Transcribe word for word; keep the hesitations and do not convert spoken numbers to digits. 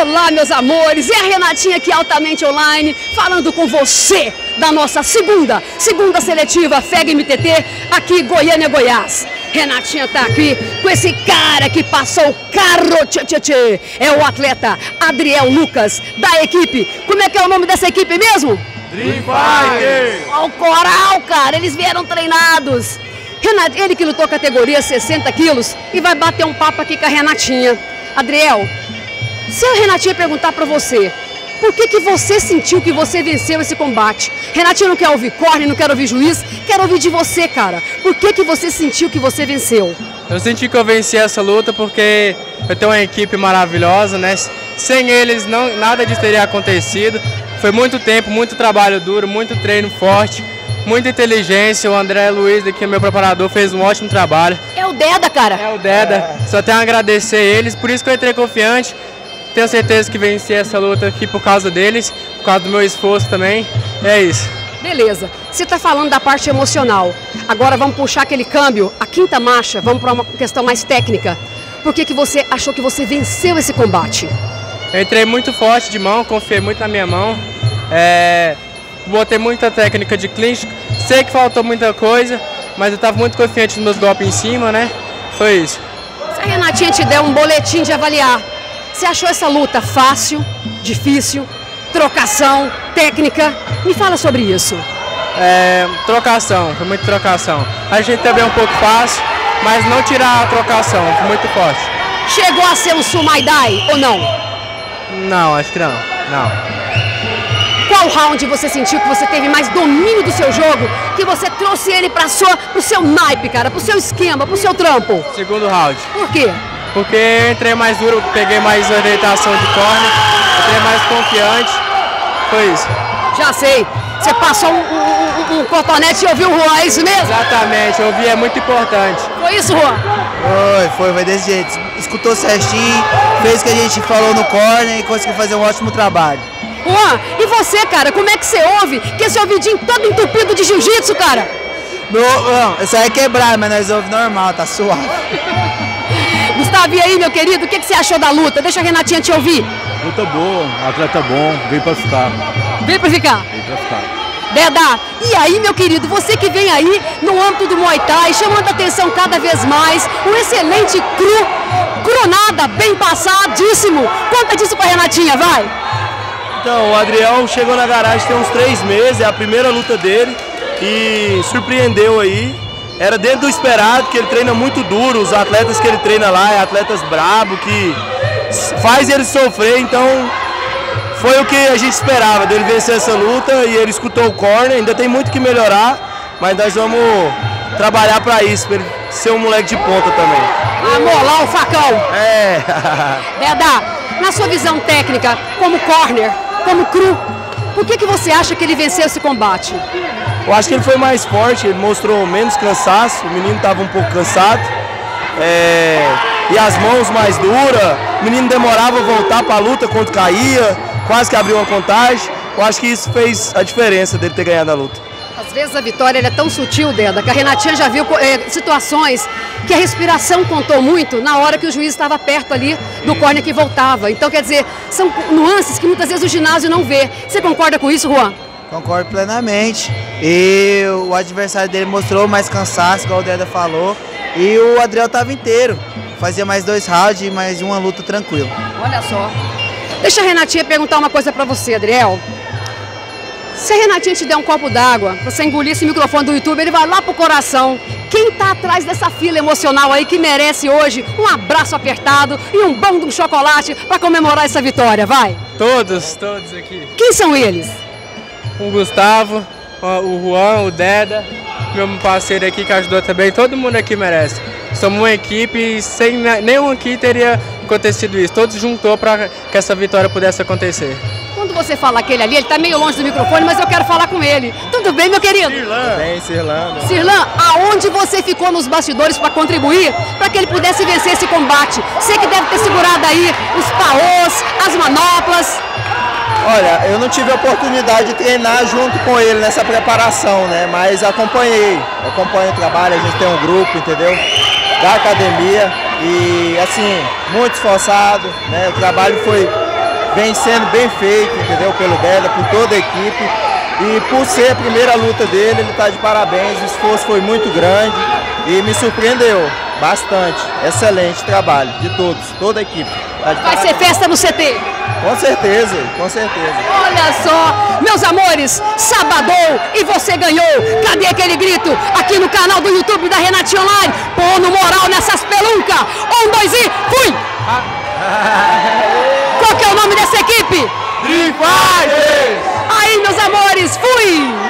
Olá, meus amores, é a Renatinha aqui altamente online, falando com você da nossa segunda, segunda seletiva F E G M T T, aqui Goiânia, Goiás. Renatinha tá aqui com esse cara que passou o carro, tchê, tchê, tchê. É o atleta Adriel Lucas, da equipe. Como é que é o nome dessa equipe mesmo? Dream Fighter! Ó, o coral, cara, eles vieram treinados. Renat, ele que lutou categoria sessenta quilos e vai bater um papo aqui com a Renatinha. Adriel, se a Renatinha perguntar pra você, por que que você sentiu que você venceu esse combate? Renatinha não quer ouvir corner, não quer ouvir juiz, quer ouvir de você, cara. Por que que você sentiu que você venceu? Eu senti que eu venci essa luta porque eu tenho uma equipe maravilhosa, né? Sem eles não, nada disso teria acontecido. Foi muito tempo, muito trabalho duro, muito treino forte, muita inteligência. O André Luiz, aqui, meu preparador, fez um ótimo trabalho. É o Deda, cara. É o Deda. É. Só tenho a agradecer eles, por isso que eu entrei confiante. Tenho certeza que venci essa luta aqui por causa deles, por causa do meu esforço também. É isso. Beleza. Você está falando da parte emocional. Agora vamos puxar aquele câmbio, a quinta marcha, vamos para uma questão mais técnica. Por que que você achou que você venceu esse combate? Eu entrei muito forte de mão, confiei muito na minha mão. É, botei muita técnica de clinch. Sei que faltou muita coisa, mas eu estava muito confiante nos meus golpes em cima, né? Foi isso. Se a Renatinha te der um boletim de avaliar, você achou essa luta fácil, difícil, trocação, técnica? Me fala sobre isso. É, trocação, foi muito trocação. A gente também é um pouco fácil, mas não tirar a trocação, foi muito forte. Chegou a ser um Muay Thai ou não? Não, acho que não, não. Qual round você sentiu que você teve mais domínio do seu jogo, que você trouxe ele para o seu naipe, cara, para o seu esquema, para o seu trampo? Segundo round. Por quê? Porque eu entrei mais duro, peguei mais orientação de corner, entrei mais confiante, foi isso. Já sei, você passou um, um, um cotonete e ouviu o Juan, é isso mesmo? Exatamente, ouvir é muito importante. Foi isso, Juan? Foi, foi, foi desse jeito. Escutou certinho, fez o que a gente falou no corner e conseguiu fazer um ótimo trabalho. Juan, e você, cara, como é que você ouve que esse ouvidinho todo entupido de jiu-jitsu, cara? Meu, não, isso aí é quebrar, mas nós ouvimos normal, tá suave. Gustavo, e aí, meu querido, o que, que você achou da luta? Deixa a Renatinha te ouvir. Luta boa, atleta bom, veio pra ficar. Veio pra ficar? Veio pra ficar. Deda, e aí, meu querido, você que vem aí no âmbito do Muay Thai, chamando a atenção cada vez mais, um excelente cru, cronada, bem passadíssimo. Conta disso pra Renatinha, vai. Então, o Adriel chegou na garagem tem uns três meses, é a primeira luta dele e surpreendeu aí. Era dentro do esperado, que ele treina muito duro, os atletas que ele treina lá é atletas brabo, que faz ele sofrer, então foi o que a gente esperava, dele vencer essa luta e ele escutou o corner, ainda tem muito que melhorar, mas nós vamos trabalhar para isso, para ele ser um moleque de ponta também. Amolar o facão! É! Deda, na sua visão técnica, como corner, como cru, por que que você acha que ele venceu esse combate? Eu acho que ele foi mais forte, ele mostrou menos cansaço, o menino estava um pouco cansado. É, e as mãos mais duras, o menino demorava a voltar para a luta quando caía, quase que abriu uma contagem. Eu acho que isso fez a diferença dele ter ganhado a luta. Às vezes a vitória ela é tão sutil, Deda, que a Renatinha já viu é, situações que a respiração contou muito na hora que o juiz estava perto ali do corner que voltava. Então, quer dizer, são nuances que muitas vezes o ginásio não vê. Você concorda com isso, Juan? Concordo plenamente. E o adversário dele mostrou mais cansaço, igual o Deda falou. E o Adriel estava inteiro. Fazia mais dois rounds e mais uma luta tranquila. Olha só. Deixa a Renatinha perguntar uma coisa pra você, Adriel. Se a Renatinha te der um copo d'água, você engolir esse microfone do YouTube, ele vai lá pro coração. Quem tá atrás dessa fila emocional aí que merece hoje um abraço apertado e um bom de um chocolate pra comemorar essa vitória, vai? Todos, todos aqui. Quem são eles? O Gustavo, o Juan, o Deda, meu parceiro aqui que ajudou também, todo mundo aqui merece. Somos uma equipe e sem nenhum aqui teria acontecido isso. Todos juntou para que essa vitória pudesse acontecer. Quando você fala aquele ali, ele tá meio longe do microfone, mas eu quero falar com ele. Tudo bem, meu querido? Cirlan. Bem, Cirlan. Cirlan, aonde você ficou nos bastidores para contribuir para que ele pudesse vencer esse combate? Você que deve ter segurado aí os paôs, as manoplas. Olha, eu não tive a oportunidade de treinar junto com ele nessa preparação, né? Mas acompanhei, acompanho o trabalho, a gente tem um grupo, entendeu? Da academia e, assim, muito esforçado, né? O trabalho foi vem sendo bem feito, entendeu? Pelo Deda, por toda a equipe. E por ser a primeira luta dele, ele está de parabéns, o esforço foi muito grande e me surpreendeu bastante. Excelente trabalho de todos, toda a equipe. Tá de Vai ser festa no C T? Com certeza, com certeza. Olha só, meus amores, sabadou e você ganhou. Cadê aquele grito? Aqui no canal do YouTube da Renatinha Online. Pondo moral nessas peluncas. Um, dois e fui! Qual que é o nome dessa equipe? Street Fighter! Aí, meus amores, fui!